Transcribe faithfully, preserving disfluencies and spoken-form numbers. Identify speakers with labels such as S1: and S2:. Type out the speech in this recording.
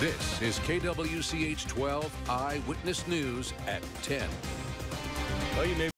S1: This is K W C H twelve Eyewitness News at ten.
S2: Well, you may